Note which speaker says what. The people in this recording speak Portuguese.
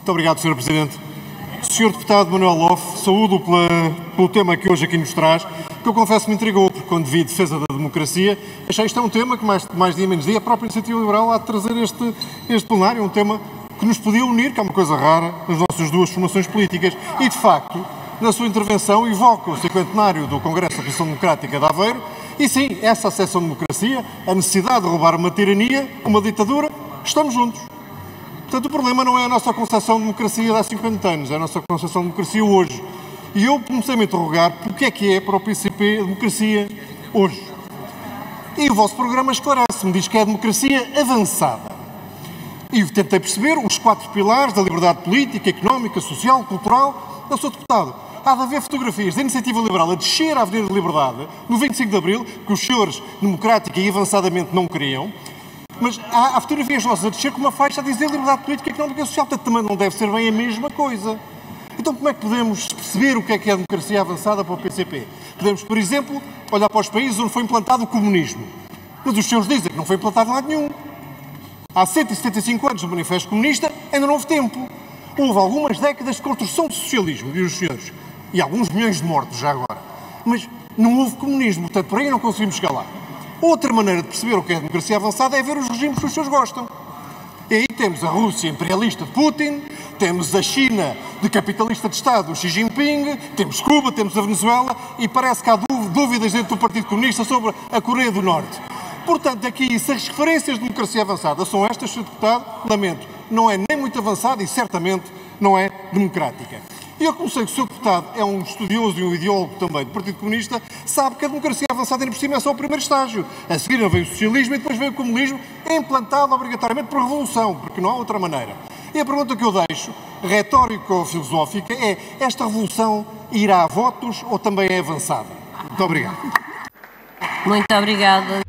Speaker 1: Muito obrigado, Sr. Presidente. Sr. Deputado Manuel Lofe, saúdo pelo tema que hoje aqui nos traz, que eu confesso me intrigou, porque quando vi defesa da democracia, achei isto é um tema que mais dia menos dia a própria Iniciativa Liberal há de trazer este plenário, um tema que nos podia unir, que é uma coisa rara nas nossas duas formações políticas. E, de facto, na sua intervenção evoca o cinquentenário do Congresso da Associação Democrática de Aveiro, e sim, essa acessão de democracia, a necessidade de roubar uma tirania, uma ditadura, estamos juntos. Portanto, o problema não é a nossa concepção de democracia de há 50 anos, é a nossa concepção de democracia hoje. E eu comecei a me interrogar porque é para o PCP a democracia hoje. E o vosso programa esclarece-me, diz que é a democracia avançada. E eu tentei perceber os 4 pilares da liberdade política, económica, social, cultural. Eu sou deputado. Há de haver fotografias da Iniciativa Liberal a descer à Avenida da Liberdade, no 25 de Abril, que os senhores democrática e avançadamente não queriam. Mas há fotografias nossas a descer com uma faixa a dizer liberdade política, económica e social. Portanto, também não deve ser bem a mesma coisa. Então, como é que podemos perceber o que é a democracia avançada para o PCP? Podemos, por exemplo, olhar para os países onde foi implantado o comunismo. Mas os senhores dizem que não foi implantado em lado nenhum. Há 175 anos do Manifesto Comunista, ainda não houve tempo. Houve algumas décadas de construção do socialismo, dizem os senhores. E alguns milhões de mortos já agora. Mas não houve comunismo, portanto, por aí não conseguimos chegar lá. Outra maneira de perceber o que é a democracia avançada é ver os regimes que os senhores gostam. E aí temos a Rússia imperialista de Putin, temos a China de capitalista de Estado, Xi Jinping, temos Cuba, temos a Venezuela e parece que há dúvidas dentro do Partido Comunista sobre a Coreia do Norte. Portanto, aqui, se as referências de democracia avançada são estas, Sr. Deputado, lamento, não é nem muito avançada e certamente não é democrática. E eu, como sei que o Sr. Deputado é um estudioso e um ideólogo também do Partido Comunista, sabe que a democracia avançada, ainda por cima, é só o primeiro estágio. A seguir vem o socialismo e depois vem o comunismo, implantado obrigatoriamente por revolução, porque não há outra maneira. E a pergunta que eu deixo, retórica ou filosófica, é: esta revolução irá a votos ou também é avançada? Muito obrigado.
Speaker 2: Muito obrigada.